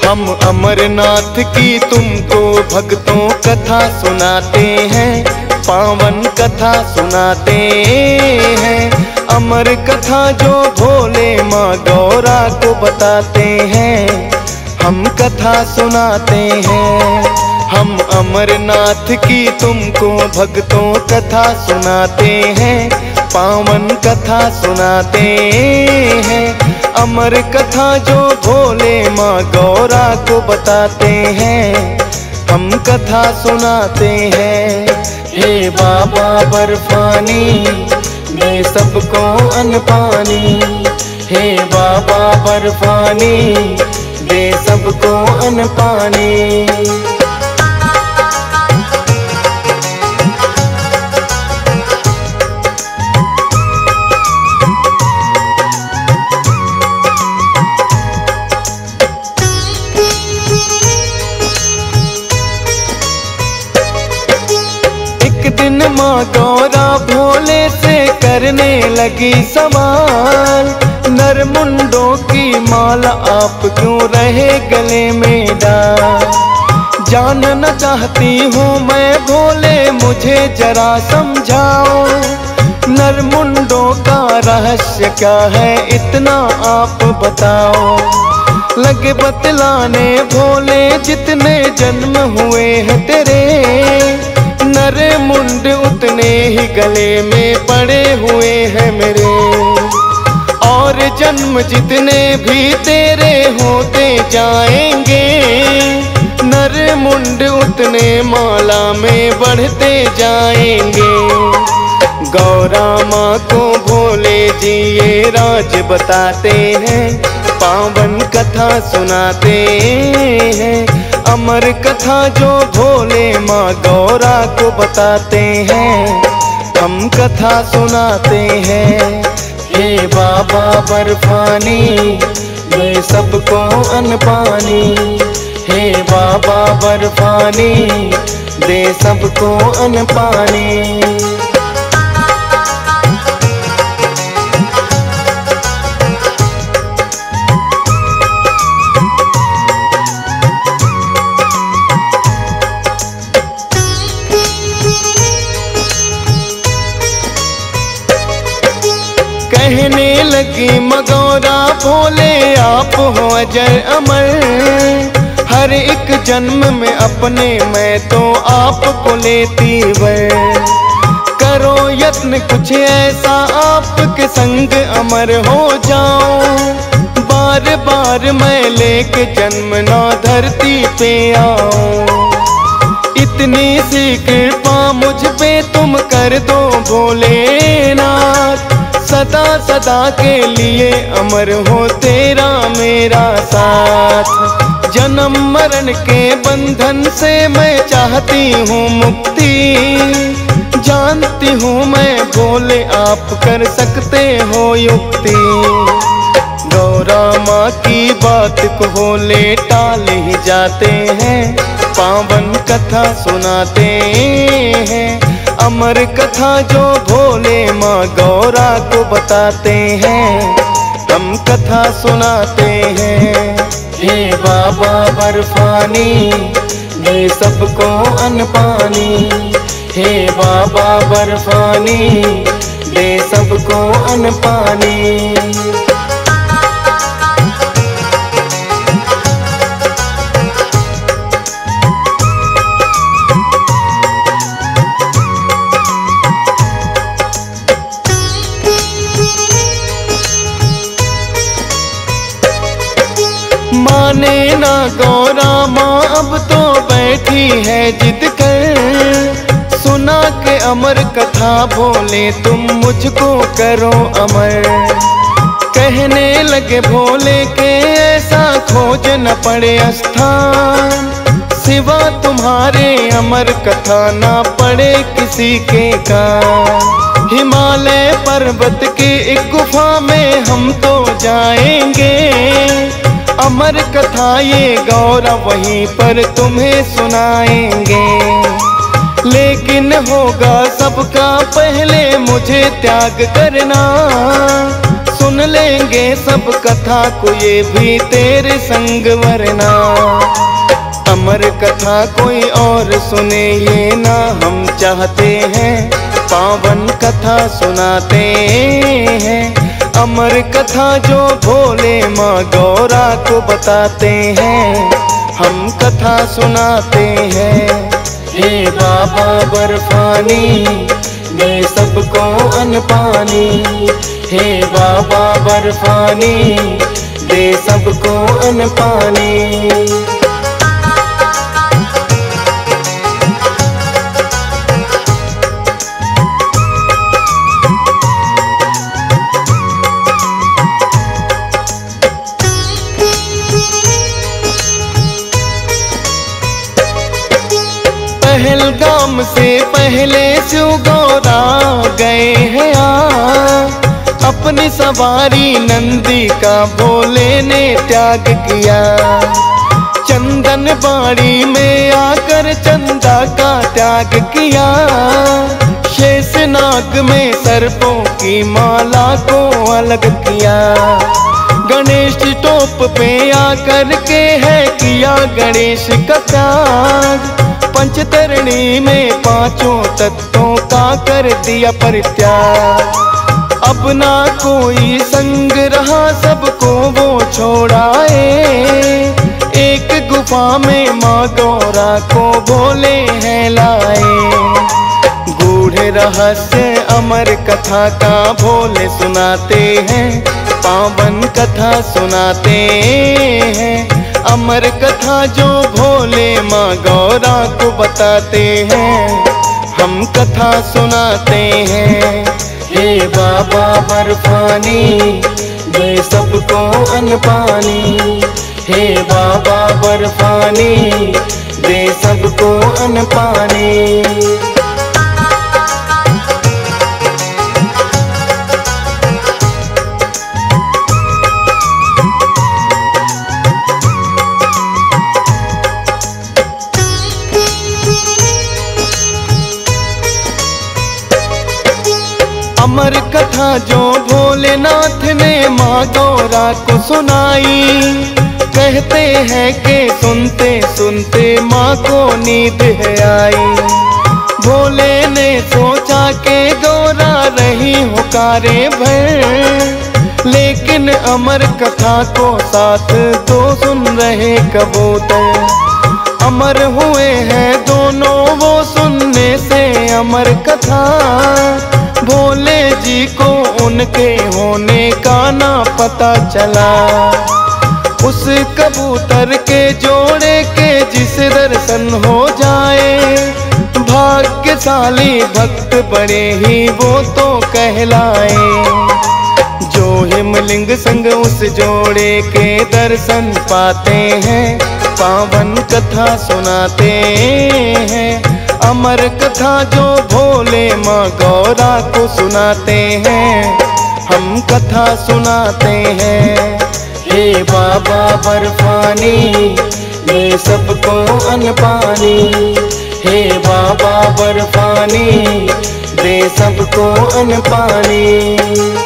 हम अमरनाथ की तुमको भक्तों कथा सुनाते हैं, पावन कथा सुनाते हैं। अमर कथा जो भोले माँ गौरा को बताते हैं, हम कथा सुनाते हैं। हम अमरनाथ की तुमको भक्तों कथा सुनाते हैं, पावन कथा सुनाते हैं। अमर कथा जो भोले माँ गौरा को बताते हैं, हम कथा सुनाते हैं। हे बाबा बर्फानी दे सबको अन्न पानी, हे बाबा बर्फानी दे सबको अन्न पानी। माँ गौरा भोले से करने लगी सवाल, नरमुंडों की माला आप क्यों रहे गले में डाल। जानना चाहती हूँ मैं भोले मुझे जरा समझाओ, नरमुंडों का रहस्य क्या है इतना आप बताओ। लगे बतलाने भोले जितने जन्म हुए हैं तेरे, नर मुंड उतने ही गले में पड़े हुए हैं मेरे। और जन्म जितने भी तेरे होते जाएंगे, नर मुंड उतने माला में बढ़ते जाएंगे। गौरा माँ को भोले जी ये राज बताते हैं, पावन कथा सुनाते हैं। अमर कथा जो भोले माँ गौरा को बताते हैं, हम कथा सुनाते हैं। हे बाबा बर्फानी दे सबको अन्न पानी, हे बाबा बर्फानी दे सबको अन्न पानी। कहने लगी मगौरा भोले आप हो अजर अमर, हर एक जन्म में अपने मैं तो आपको लेती वर। करो यत्न कुछ ऐसा आपके संग अमर हो जाऊं, बार बार मैं लेके जन्म ना धरती पे आऊं। इतनी सी कृपा मुझ पे तुम कर दो भोलेनाथ, सदा सदा के लिए अमर हो तेरा मेरा साथ। जन्म मरण के बंधन से मैं चाहती हूँ मुक्ति, जानती हूँ मैं भोले आप कर सकते हो युक्ति। गौरा माँ की बात को भोले टाल ही जाते हैं, पावन कथा सुनाते हैं। अमर कथा जो भोले माँ गौरा को बताते हैं, हम कथा सुनाते हैं। हे बाबा बर्फानी दे सबको अन्न पानी, हे बाबा बर्फानी दे सबको अन्न पानी। माने ना गौरा माँ अब तो बैठी है जिद कर, सुना के अमर कथा भोले तुम मुझको करो अमर। कहने लगे भोले के ऐसा खोज न पड़े स्थान, सिवा तुम्हारे अमर कथा ना पड़े किसी के कान। हिमालय पर्वत की एक गुफा में हम तो जाएंगे, अमर कथा ये गौरा वहीं पर तुम्हें सुनाएंगे। लेकिन होगा सबका पहले मुझे त्याग करना, सुन लेंगे सब कथा को ये भी तेरे संग वरना। अमर कथा कोई और सुने ये ना हम चाहते हैं, पावन कथा सुनाते हैं। अमर कथा जो भोले माँ गौरा को बताते हैं, हम कथा सुनाते हैं। हे बाबा बर्फानी दे सबको अन्न पानी, हे बाबा बर्फानी दे सबको अन्न पानी। पहलगाम से पहले शिव गौरा गए हैं अपनी सवारी नंदी का भोले ने त्याग किया। चंदन बाड़ी में आकर चंदा का त्याग किया। शेषनाग में सर्पों की माला को अलग किया। गणेश टोप पे आकर के है किया गणेश का त्याग। पंचतरणी में पांचों तत्वों का कर दिया परित्याग। अब ना कोई संग रहा सबको वो छोड़ाए। एक गुफा में माँ गौरा को भोले हैं लाए। गूढ़ रहस्य अमर कथा का भोले सुनाते हैं, पावन कथा सुनाते हैं। अमर कथा जो भोले माँ गौरा को बताते हैं, हम कथा सुनाते हैं। हे बाबा बर्फानी दे सबको अन्न पानी, हे बाबा बर्फानी दे सबको अन्न पानी। अमर कथा जो भोलेनाथ ने माँ गौरा को सुनाई। कहते हैं कि सुनते सुनते माँ को नींद है आई। भोले ने सोचा कि गौरा रही हुकारे भर, लेकिन अमर कथा को साथ तो सुन रहे कबूतर। अमर हुए हैं दोनों वो सुनने से अमर कथा। भोले जी को उनके होने का ना पता चला। उस कबूतर के जोड़े के जिस दर्शन हो जाए, भाग्यशाली भक्त बड़े ही वो तो कहलाए। जो हिमलिंग संग उस जोड़े के दर्शन पाते हैं, पावन कथा सुनाते हैं। अमर कथा जो भोले माँ गौरा को सुनाते हैं, हम कथा सुनाते हैं। हे बाबा बर्फानी दे सबको अन्न पानी, हे बाबा बर्फानी दे सबको अन्न पानी।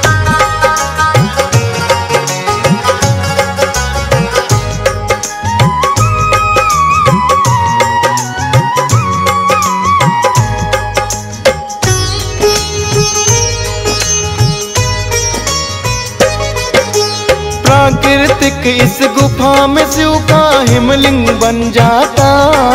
प्राकृतिक इस गुफा में शिव का हिमलिंग बन जाता।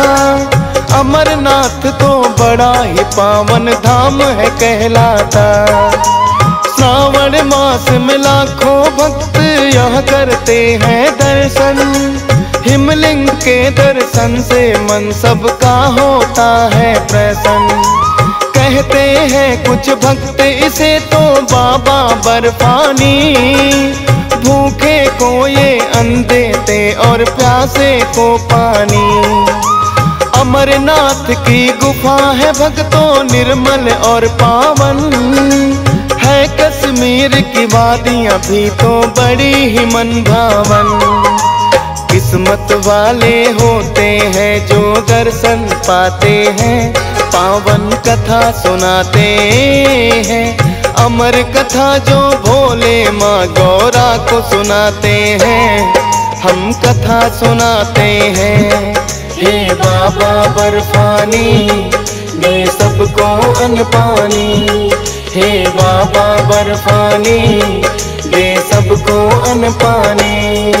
अमरनाथ तो बड़ा ही पावन धाम है कहलाता। श्रावण मास में लाखों भक्त यह करते हैं दर्शन। हिमलिंग के दर्शन से मन सबका होता है प्रसन्न। कहते हैं कुछ भक्त इसे तो बाबा बर्फानी। भूखे को ये अन्न देते और प्यासे को पानी। अमरनाथ की गुफा है भक्तों निर्मल और पावन। है कश्मीर की वादियाँ भी तो बड़ी ही मन भावन। किस्मत वाले होते हैं जो दर्शन पाते हैं, पावन कथा सुनाते हैं। अमर कथा जो भोले माँ गौरा को सुनाते हैं, हम कथा सुनाते हैं। हे बाबा बर्फानी दे सबको अन्न पानी, हे बाबा बर्फानी दे सबको अन्न पानी।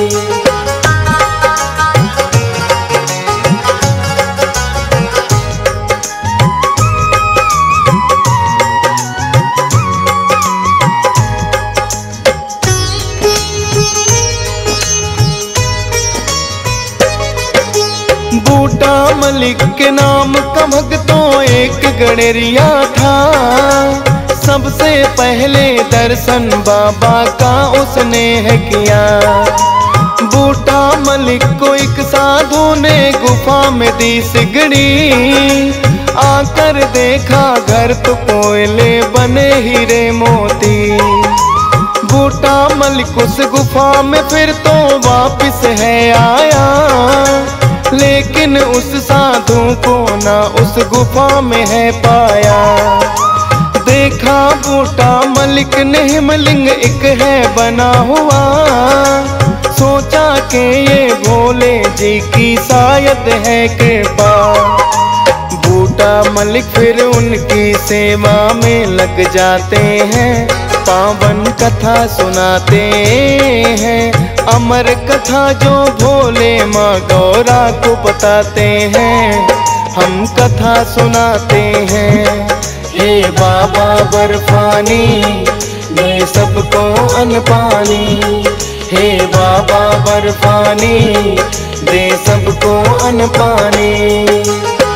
बूटा मलिक के नाम का भक्तों एक गणेरिया था, सबसे पहले दर्शन बाबा का उसने है किया। बूटा मलिक को एक साधु ने गुफा में दी सिगड़ी, आकर देखा घर तो कोयले बने हीरे मोती। बूटा मलिक उस गुफा में फिर तो वापिस है आया, लेकिन उस साधु को ना उस गुफा में है पाया। देखा बूटा मलिक ने हिमलिंग एक है बना हुआ, सोचा कि ये भोले जी की शायद है कृपा। बूटा मलिक फिर उनकी सेवा में लग जाते हैं, पावन कथा सुनाते हैं। अमर कथा जो भोले माँ गौरा को बताते हैं, हम कथा सुनाते हैं। हे बाबा बर्फानी दे सबको अन्न पानी, हे बाबा बर्फानी दे सबको अन्न पानी।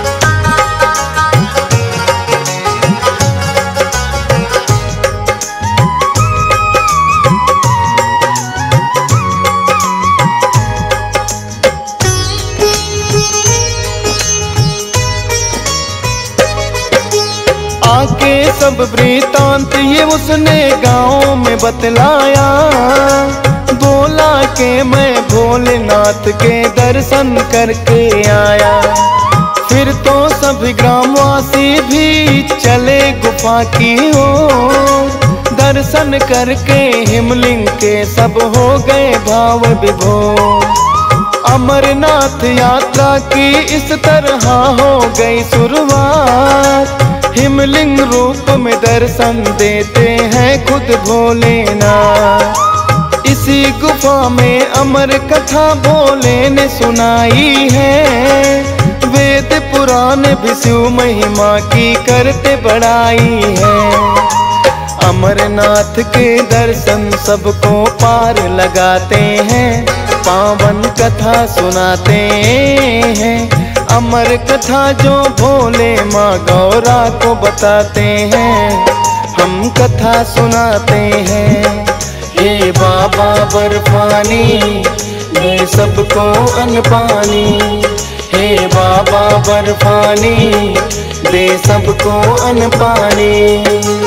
आके सब वृतांत ये उसने गाँव में बतलाया, बोला के मैं भोलेनाथ के दर्शन करके आया। फिर तो सभी ग्रामवासी भी चले गुफा की ओर, दर्शन करके हिमलिंग के सब हो गए भाव विभोर। अमरनाथ यात्रा की इस तरह हो गई शुरुआत, हिमलिंग रूप में दर्शन देते हैं खुद भोलेनाथ। इसी गुफा में अमर कथा भोले ने सुनाई है, वेद पुराण भी शिव महिमा की करते बड़ाई है। अमरनाथ के दर्शन सबको पार लगाते हैं, पावन कथा सुनाते हैं। अमर कथा जो भोले माँ गौरा को बताते हैं, हम कथा सुनाते हैं। हे बाबा बर्फानी दे सबको अन्न पानी, हे बाबा बर्फानी दे सबको अन्न पानी।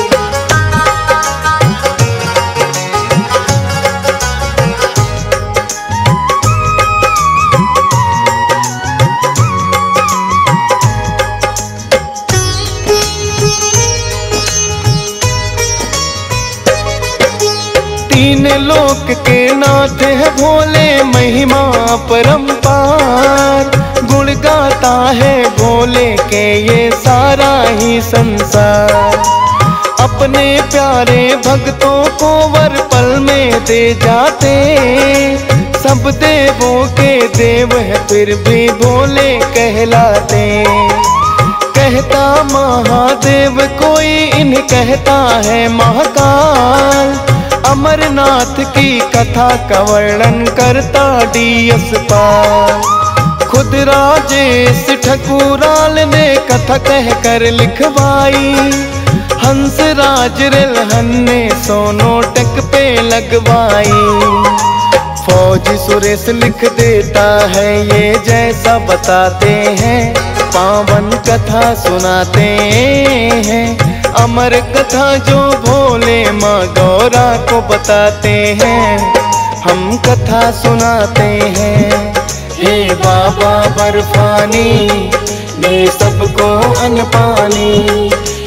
तीन लोक के नाथ है भोले महिमा परंपार, गुण गाता है भोले के ये सारा ही संसार। अपने प्यारे भक्तों को वर पल में दे जाते, सब देवों के देव है फिर भी भोले कहलाते। कहता महादेव कोई इन्हें कहता है महाकाल, अमरनाथ की कथा का वर्णन करता डीएस पाल। खुद राजेश ठकुराल ने कथा कह कर लिखवाई, हंस राज रेलहन ने सोनोटक पे लगवाई। फौजी सुरेश लिख देता है ये जैसा बताते हैं, पावन कथा सुनाते हैं। अमर कथा जो भोले माँ गौरा को बताते हैं, हम कथा सुनाते हैं। हे बाबा बर्फानी दे सबको अन्न पानी,